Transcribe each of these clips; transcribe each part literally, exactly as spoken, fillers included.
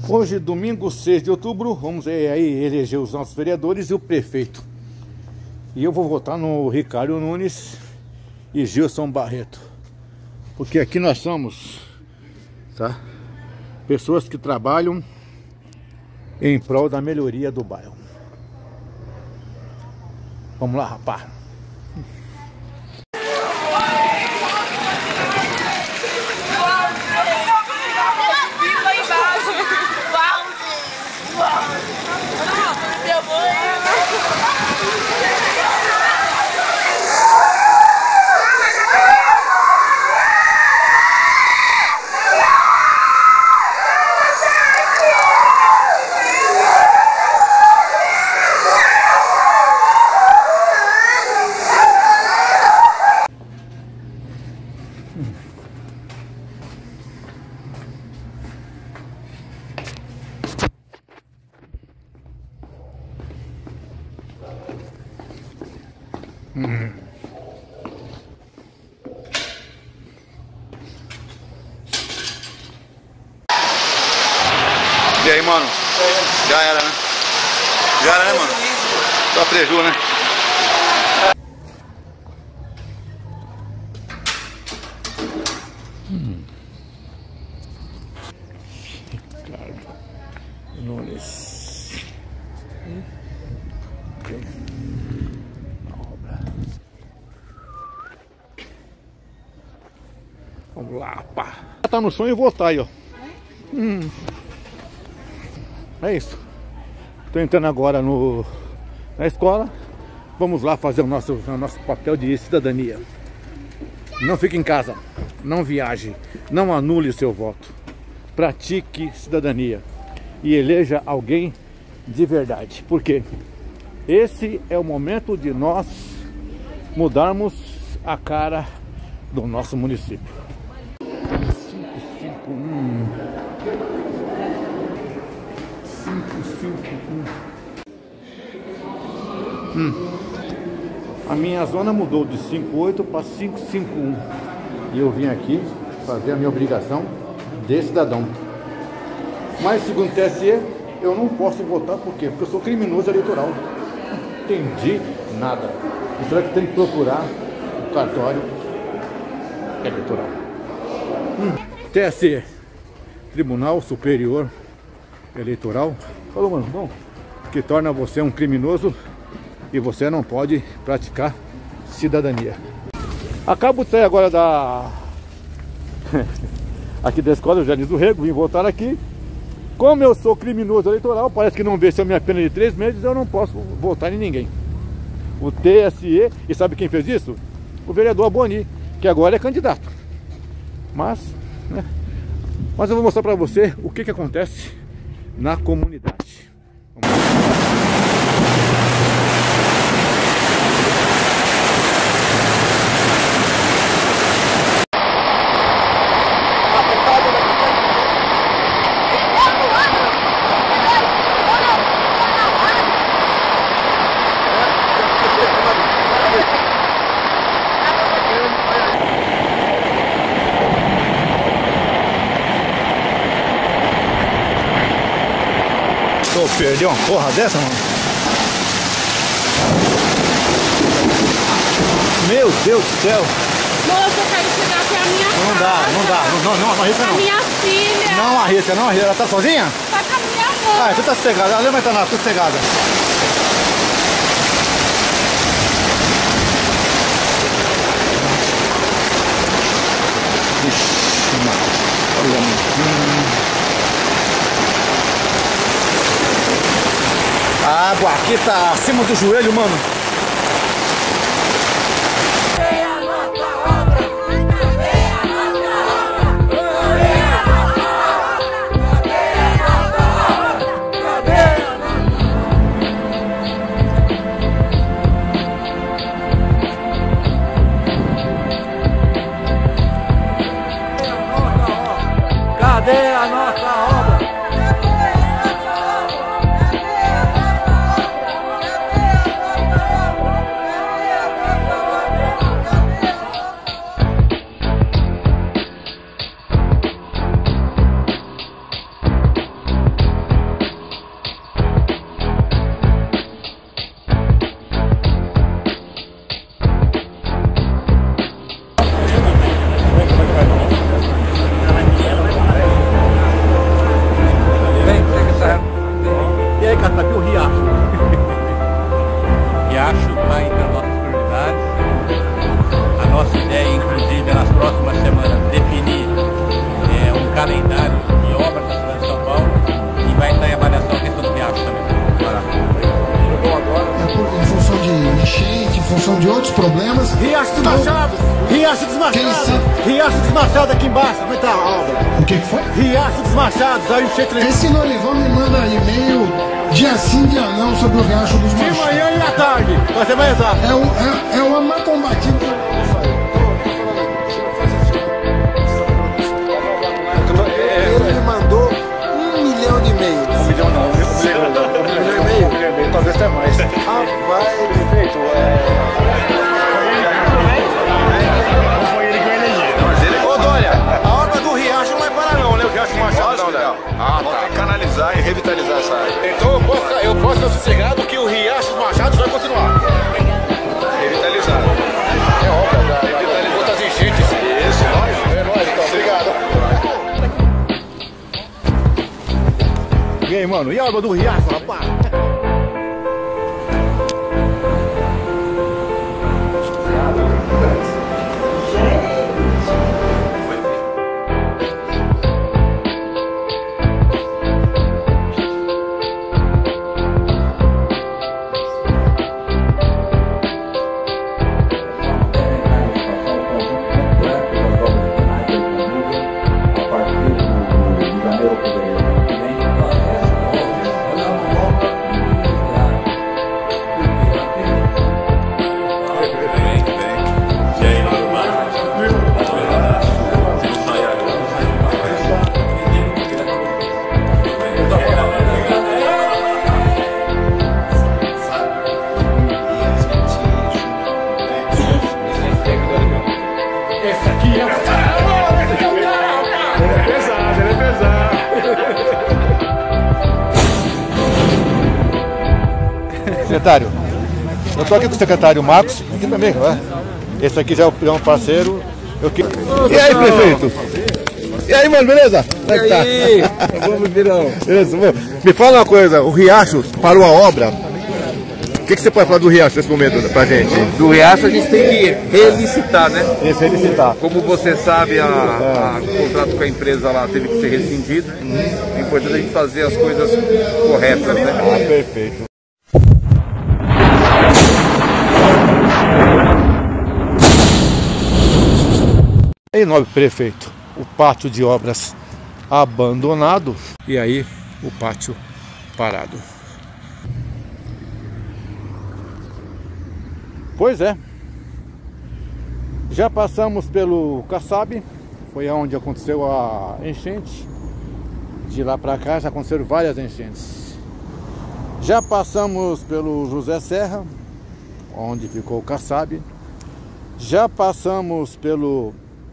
Hoje, domingo seis de outubro, vamos aí eleger os nossos vereadores e o prefeito. E eu vou votar no Ricardo Nunes e Gilson Barreto. Porque aqui nós somos, tá? Pessoas que trabalham em prol da melhoria do bairro. Vamos lá, rapaz. Hum. E aí, mano? É. Já era, né? Já era, né, mano? Só preju, né? Hum. Ricardo Nunes. Hum. Okay. Vamos lá, pá. Tá no sonho e votar aí, ó. Hum. É isso. Tô entrando agora no, na escola. Vamos lá fazer o nosso, o nosso papel de cidadania. Não fique em casa. Não viaje. Não anule o seu voto. Pratique cidadania. E eleja alguém de verdade. Por quê? Esse é o momento de nós mudarmos a cara do nosso município. Hum. A minha zona mudou de cinco oito para cinco cinco um e eu vim aqui fazer a minha obrigação de cidadão. Mas segundo o T S E eu não posso votar. Por quê? Porque eu sou criminoso eleitoral. Não entendi nada. E será que tem que procurar o cartório eleitoral? Hum. T S E, Tribunal Superior Eleitoral, falou, mano, bom, que torna você um criminoso e você não pode praticar cidadania. Acabo de sair agora da aqui da escola Janis do Rego, vim voltar aqui. Como eu sou criminoso eleitoral, parece que não venceu minha pena de três meses, eu não posso votar em ninguém. O T S E, e sabe quem fez isso? O vereador Boni, que agora é candidato. Mas, né? Mas eu vou mostrar para você o que que acontece na comunidade. Vamos lá. Perdeu uma porra dessa, mano? Meu Deus do céu! Moça, eu quero chegar até a minha Não casa. dá, não dá, não, não, não arrisca não. A minha filha. Não arrisca, não arrisca. Ela tá sozinha? Tá com a minha mãe. Ah, tu tá sossegada. Ela vai estar lá, sossegada. Ixi, mano. Olha, mano. A água aqui tá acima do joelho, mano. Cadê a nossa obra? Cadê a nossa obra? outros problemas. Riacho dos Machados! Riacho dos Machados! Riacho dos Machados aqui embaixo, como é que tá a obra? O que que foi? Riacho dos Machados, aí o cheio Esse Nolivão me manda e-mail dia sim, dia não sobre o Riacho dos de Machados. manhã e à tarde, vai ser mais exato. É o, é, é o amar combatido. Ele mandou um milhão de e-mails. Um milhão não, um milhão não. Um milhão e meio? Um milhão e meio, talvez até mais. Rapaz, Prefeito, é... ô Dória, a obra do Riacho não vai parar não, né? O Riacho Machado não, né? Ah, tá. Tem que canalizar e revitalizar essa área. Então eu posso, eu posso estar sossegado que o Riacho dos Machados vai continuar. Revitalizar. É obra, já, já. Outras enchentes. Isso, nós. É nóis, então. Obrigado. E aí, mano? E a obra do Riacho, rapaz? Secretário, eu tô aqui com o secretário Marcos, aqui também, né? Esse aqui já é um parceiro. Eu que... E aí, prefeito? E aí, mano, beleza? Como é que tá? E aí? Vamos, Virão. Beleza, me fala uma coisa, o Riacho parou a obra. O que, que você pode falar do Riacho nesse momento pra gente? Do Riacho a gente tem que relicitar, né? Esse relicitar. Como você sabe, a, a, o contrato com a empresa lá teve que ser rescindido. É importante a gente fazer as coisas corretas, né? Ah, perfeito. Em nobre prefeito, o pátio de obras abandonado e aí o pátio parado. Pois é, já passamos pelo Kassab, foi onde aconteceu a enchente. De lá para cá já aconteceram várias enchentes. Já passamos pelo José Serra, onde ficou o Kassab. Já passamos pelo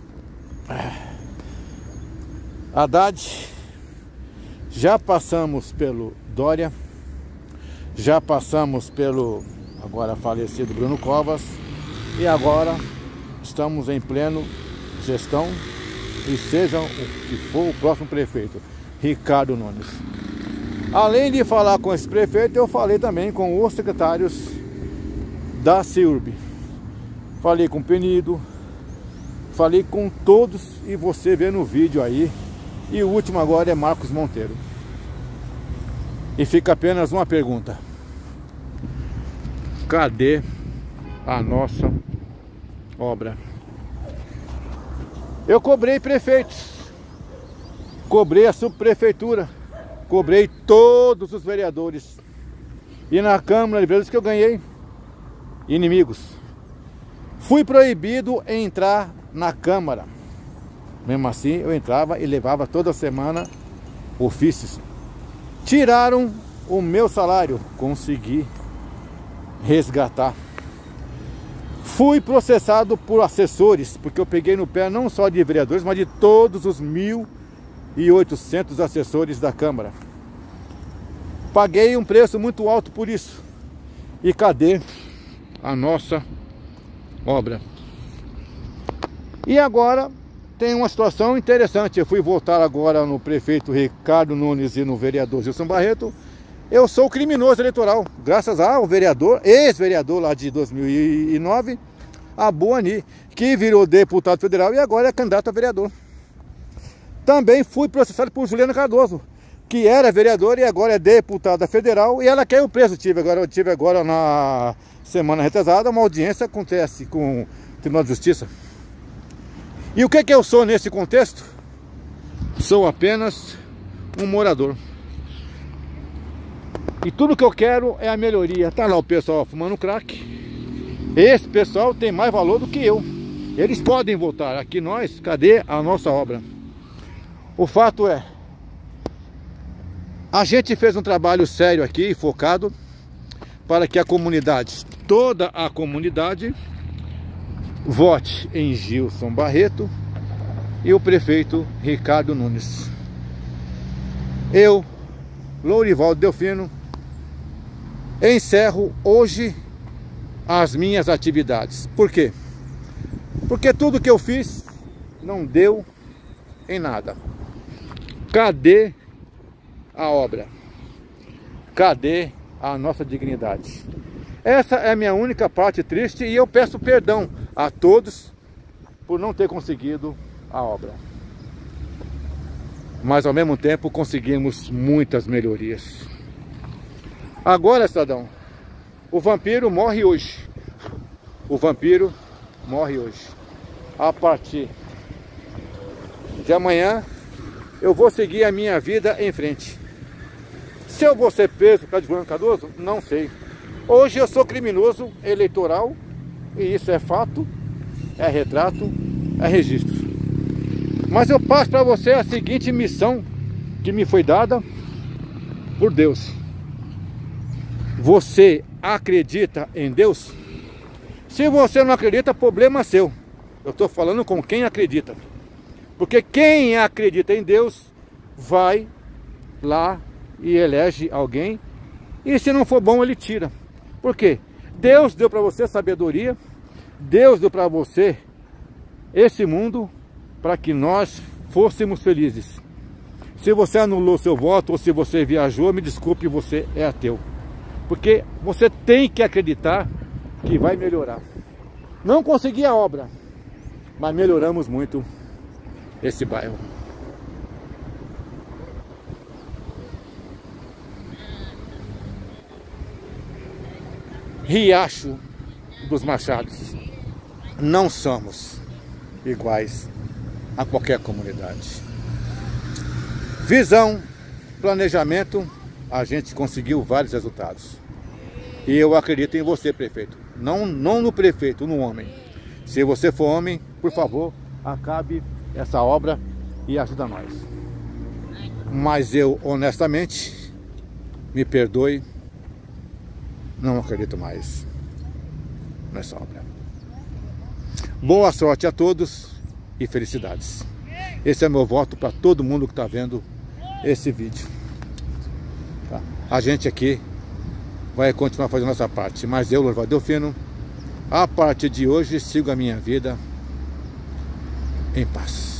Haddad, já passamos pelo Dória, já passamos pelo agora falecido Bruno Covas e agora estamos em pleno gestão e seja o que for o próximo prefeito, Ricardo Nunes. Além de falar com esse prefeito, eu falei também com os secretários da CIURB, falei com o Penido, falei com todos e você vê no vídeo aí. E o último agora é Marcos Monteiro. E fica apenas uma pergunta: cadê a nossa obra? Eu cobrei prefeitos, cobrei a subprefeitura, cobrei todos os vereadores. E na Câmara de Vereadores que eu ganhei inimigos. Fui proibido em entrar na Câmara. Mesmo assim eu entrava e levava toda semana ofícios. Tiraram o meu salário, consegui resgatar. Fui processado por assessores, porque eu peguei no pé não só de vereadores, mas de todos os mil e oitocentos assessores da Câmara. Paguei um preço muito alto por isso. E cadê a nossa obra? E agora tem uma situação interessante. Eu fui votar agora no prefeito Ricardo Nunes e no vereador Gilson Barreto. Eu sou criminoso eleitoral, graças ao vereador, ex-vereador lá de dois mil e nove, Abu Ani, que virou deputado federal e agora é candidato a vereador. Também fui processado por Juliana Cardoso, que era vereadora e agora é deputada federal, e ela quer o preso. Eu tive agora, eu tive agora na semana retrasada uma audiência, acontece com o Tribunal de Justiça. E o que que eu sou nesse contexto? Sou apenas um morador. E tudo que eu quero é a melhoria. Tá lá o pessoal fumando crack. Esse pessoal tem mais valor do que eu. Eles podem voltar. Aqui nós, cadê a nossa obra? O fato é, a gente fez um trabalho sério aqui, focado, para que a comunidade, toda a comunidade, vote em Gilson Barreto e o prefeito Ricardo Nunes. Eu, Lourivaldo Delfino, encerro hoje as minhas atividades. Por quê? Porque tudo que eu fiz não deu em nada. Cadê a obra? Cadê a nossa dignidade? Essa é a minha única parte triste e eu peço perdão a todos por não ter conseguido a obra. Mas ao mesmo tempo conseguimos muitas melhorias. Agora, cidadão, o vampiro morre hoje. O vampiro morre hoje. A partir de amanhã eu vou seguir a minha vida em frente. Se eu vou ser preso por causa de Fulano Cardoso, não sei. Hoje eu sou criminoso eleitoral e isso é fato, é retrato, é registro. Mas eu passo para você a seguinte missão que me foi dada por Deus. Você acredita em Deus? Se você não acredita, problema seu. Eu estou falando com quem acredita. Porque quem acredita em Deus vai lá e elege alguém. E se não for bom, ele tira. Por quê? Deus deu para você sabedoria. Deus deu para você esse mundo para que nós fôssemos felizes. Se você anulou seu voto ou se você viajou, me desculpe, você é ateu. Porque você tem que acreditar que vai melhorar. Não consegui a obra, mas melhoramos muito esse bairro. Riacho dos Machados. Não somos iguais a qualquer comunidade. Visão, planejamento, a gente conseguiu vários resultados. E eu acredito em você, prefeito. Não, não no prefeito, no homem. Se você for homem, por favor, acabe essa obra e ajuda nós. Mas eu, honestamente, me perdoe, não acredito mais nessa obra. Boa sorte a todos e felicidades. Esse é meu voto para todo mundo que está vendo esse vídeo. Tá? A gente aqui vai continuar fazendo nossa parte, mas eu, Lourivaldo Delfino, a partir de hoje sigo a minha vida em paz.